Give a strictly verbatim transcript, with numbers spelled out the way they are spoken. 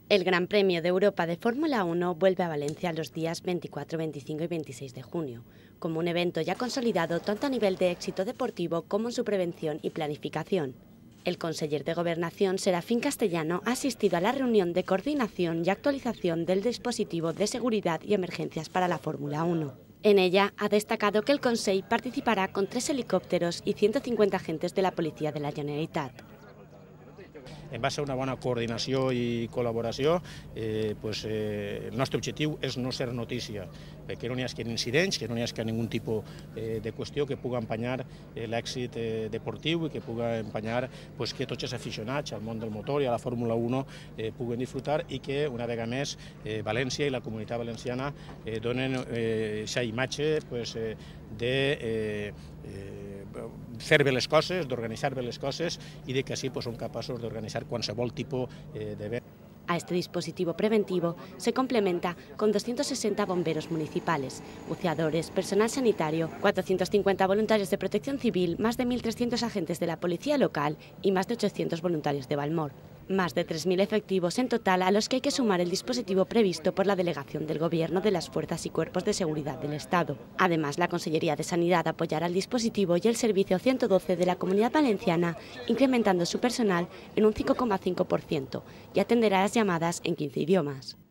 El Gran Premio de Europa de Fórmula uno vuelve a Valencia los días veinticuatro, veinticinco y veintiséis de junio, como un evento ya consolidado tanto a nivel de éxito deportivo como en su prevención y planificación. El conseller de Gobernación, Serafín Castellano, ha asistido a la reunión de coordinación y actualización del dispositivo de seguridad y emergencias para la Fórmula uno. En ella ha destacado que el Consell participará con tres helicòpteros i ciento cincuenta agentes de la Policia de la Generalitat. En base a una bona coordinació i col·laboració, eh, pues, eh, el nostre objectiu és no ser notícia, que no n'hi hagi incidents, que no n'hi hagi ningun tipus eh, de qüestió que pugui emprenyar eh, l'èxit eh, deportiu i que pugui emprenyar pues, que tots els aficionats al món del motor i a la Fórmula uno eh, puguen disfrutar i que una vegada més eh, València i la comunitat valenciana eh, donen aquesta eh, imatge pues, eh, de eh, eh, fer bé les coses, d'organitzar bé les coses i de que així pues, som capaços d'organitzar qualsevol tipus eh, d'event. A este dispositivo preventivo se complementa con doscientos sesenta bomberos municipales, buceadores, personal sanitario, cuatrocientos cincuenta voluntarios de protección civil, más de mil trescientos agentes de la policía local y más de ochocientos voluntarios de Valmor. Más de tres mil efectivos en total a los que hay que sumar el dispositivo previsto por la Delegación del Gobierno de las Fuerzas y Cuerpos de Seguridad del Estado. Además, la Consellería de Sanidad apoyará el dispositivo y el servicio ciento doce de la Comunidad Valenciana, incrementando su personal en un cinco coma cinco por ciento y atenderá las llamadas en quince idiomas.